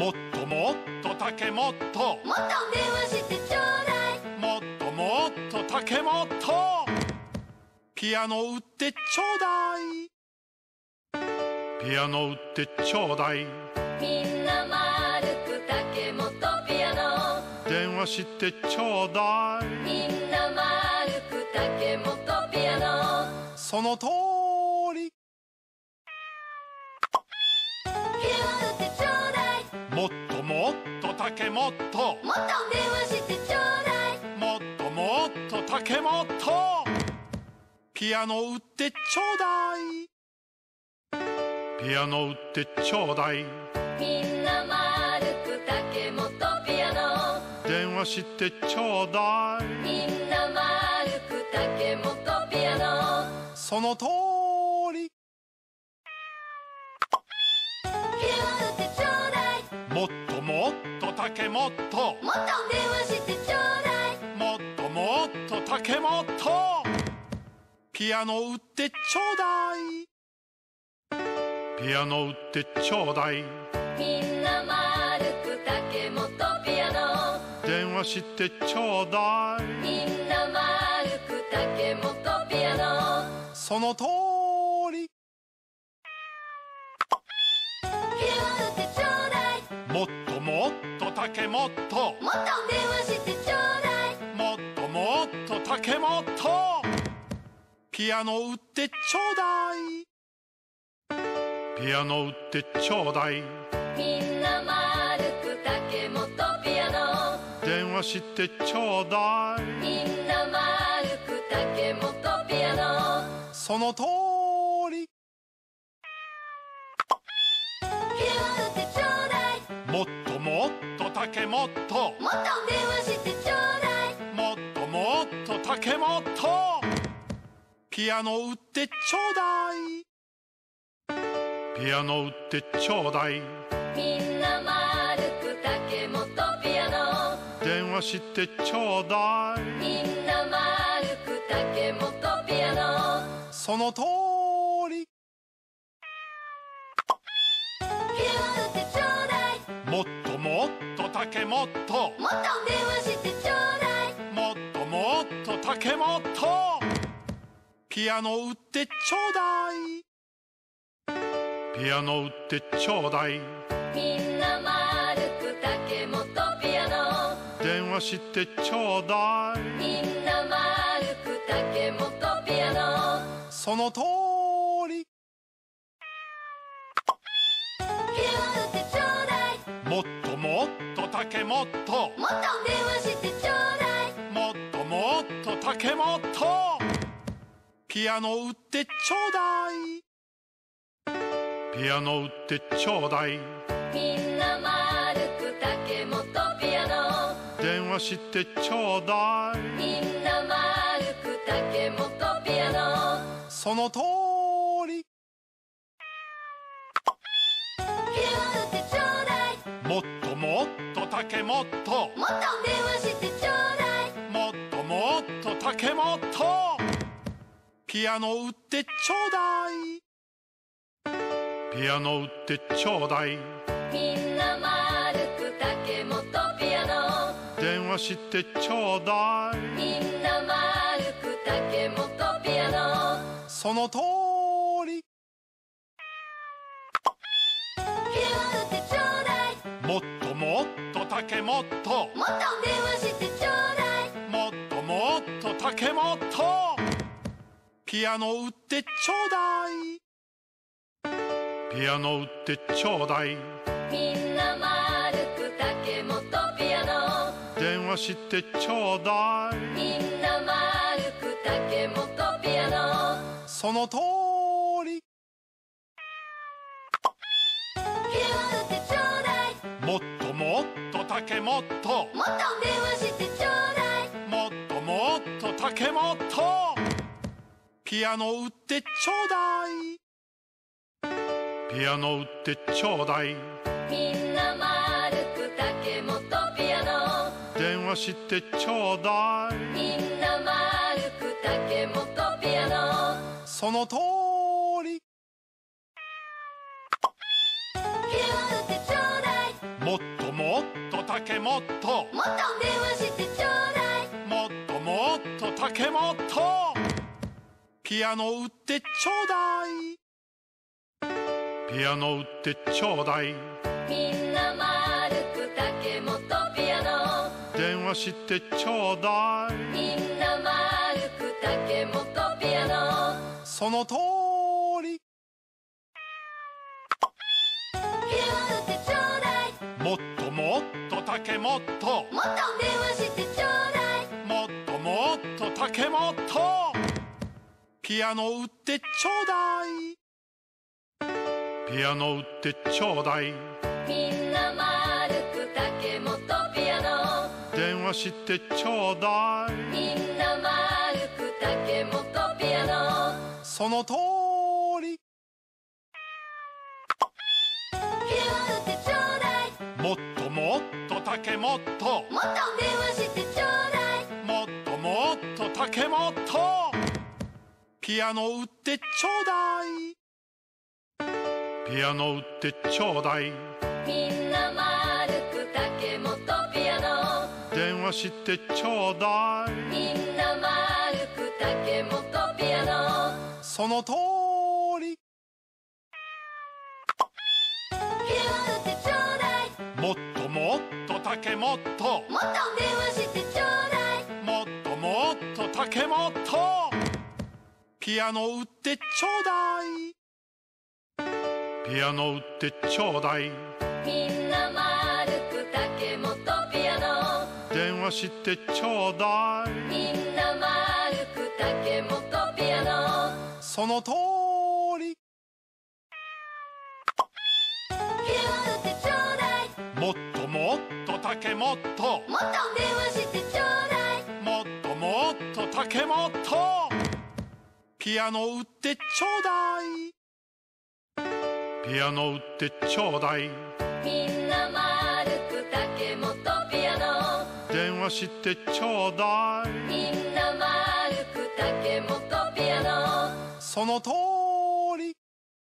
もっともっと竹もっともっと電話してちょうだい。 もっともっと竹もっとピアノ売ってちょうだいピアノ売ってちょうだいみんな丸く竹本ピアノ電話してちょうだいみんな丸く竹本ピアノその通りピアノ売ってちょうだい。 もっともっと竹もっともっと電話してちょうだい。 もっともっと竹もっとピアノ売ってちょうだいピアノ売ってちょうだいみんな丸く竹本ピアノ電話してちょうだいみんな丸く竹本ピアノその通りピアノ売ってちょうだい。 もっともっと竹もっともっと電話してちょうだい。 もっともっと竹もっとピアノ売ってちょうだいピアノ売ってちょうだいみんな丸く竹本ピアノ電話してちょうだいみんな丸く竹本ピアノその通りピアノ売ってちょうだい。 もっともっと竹もっともっと電話してちょうだい。 もっともっと竹もっとピアノ売ってちょうだいピアノ売ってちょうだいみんな丸く竹本ピアノ電話してちょうだいみんな丸く竹本ピアノその通りピアノ売ってちょうだい。 もっともっと竹もっともっと電話してちょうだい。 もっともっと竹もっとピアノ売ってちょうだいピアノ売ってちょうだいみんな丸く竹本ピアノ電話してちょうだいみんな丸く竹本ピアノその通りピアノ売ってちょうだい。 もっともっと竹もっともっと電話してちょうだい。 もっともっと竹もっとピアノ売ってちょうだいピアノ売ってちょうだいみんな丸く竹本ピアノ電話してちょうだいみんな丸く竹本ピアノその通りピアノ売ってちょうだい。 もっともっと竹もっともっと電話してちょうだい。 もっともっと竹もっとピアノ売ってちょうだいピアノ売ってちょうだいみんな丸く竹本ピアノ電話してちょうだいみんな丸く竹本ピアノその通りピアノ売ってちょうだい。 もっともっと竹もっともっと電話してちょうだい。 もっともっと竹もっとピアノ売ってちょうだいピアノ売ってちょうだいみんな丸く竹本ピアノ電話してちょうだいみんな丸く竹本ピアノその通りピアノ売ってちょうだい。 もっともっと竹もっともっと電話してちょうだい。 もっともっと竹もっとピアノ売ってちょうだいピアノ売ってちょうだいみんな丸く竹本ピアノ電話してちょうだいみんな丸く竹本ピアノその通りピアノ売ってちょうだい。 もっともっと竹もっともっと電話してちょうだい。 もっともっと竹もっとピアノ売ってちょうだいピアノ売ってちょうだいみんな丸く竹本ピアノ電話してちょうだいみんな丸く竹本ピアノその通りピアノ売ってちょうだい。 ももっともっと竹もっともっと電話してちょうだいもっともっと竹もっとピアノ売ってちょうだいピアノ売ってちょうだいみんな丸く竹本ピアノ電話してちょうだいみんな丸く竹本ピアノその通りピアノ売ってちょうだいもっともっと竹もっともっと電話してちょうだいもっともっと竹もっとピアノ売ってちょうだいピアノ売ってちょうだいみんな丸く竹本ピアノ電話してちょうだいみんな丸く竹本ピアノその通りピアノ売ってちょうだいもっともっと竹もっともっと電話してちょうだいもっともっと竹もっとピアノ売ってちょうだいピアノ売ってちょうだいみんな丸く竹本ピアノ電話してちょうだいみんな丸く竹本ピアノその通りピアノ売ってちょうだいもっともっと竹もっともっと電話してちょうだいもっともっと竹もっとピアノ売ってちょうだいピアノ売ってちょうだいみんな丸く竹本ピアノ電話してちょうだいみんな丸く竹本ピアノその通りピアノ売ってちょうだいもっともっと竹もっともっと電話してちょうだいもっともっと竹もっとピアノ売ってちょうだいピアノ売ってちょうだいみんな丸く竹本ピアノ電話してちょうだいみんな丸く竹本ピアノその通り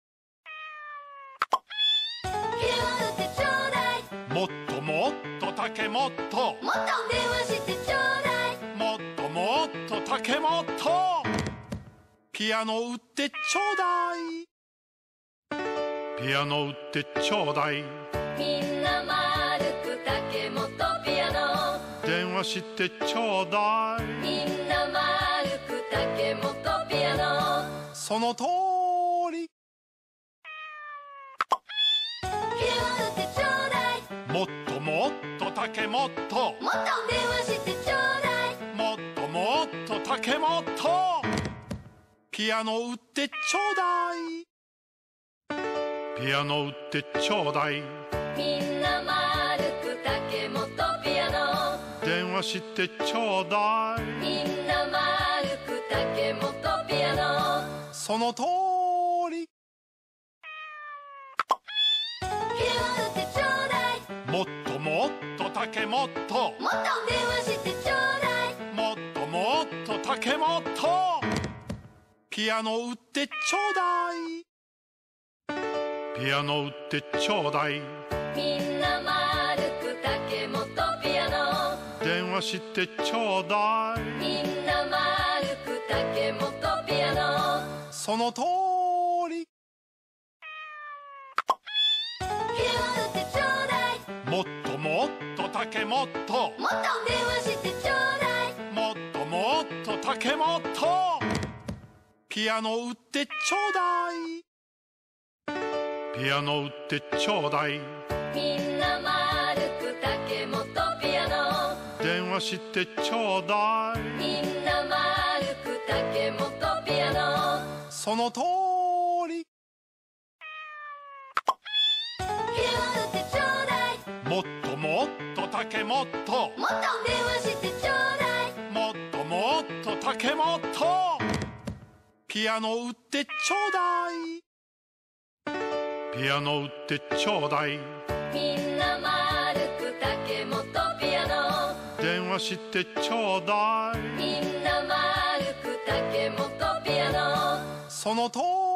ピアノ売ってちょうだいもっともっと竹もっともっと電話してちょうだいもっともっと竹もっとピアノ売ってちょうだいピアノ売ってちょうだいみんな丸く竹本ピアノ電話してちょうだいみんな丸く竹本ピアノその通りピアノ売ってちょうだいもっともっと竹もっともっと電話してちょうだいもっともっと竹もっとピアノ売ってちょうだいピアノ売ってちょうだいみんな丸く竹本ピアノ電話してちょうだいみんな丸く竹本ピアノその通りピアノ売ってちょうだいもっともっと竹もっともっと電話してちょうだいもっともっと竹もっとピアノ売ってちょうだいピアノ売ってちょうだいみんな丸く竹本ピアノ電話してちょうだいみんな丸く竹本ピアノその通りピアノ売ってちょうだいもっともっと竹もっともっと電話してちょうだいもっともっと竹もっとピアノ売ってちょうだいピアノ売ってちょうだいみんな丸く竹本ピアノ電話してちょうだいみんな丸く竹本ピアノその通りピアノ売ってちょうだいもっともっと竹もっともっと電話してちょうだいもっともっと竹もっとピアノ売ってちょうだいピアノ売ってちょうだいみんな丸く竹本ピアノ電話してちょうだいみんな丸く竹本ピアノその通り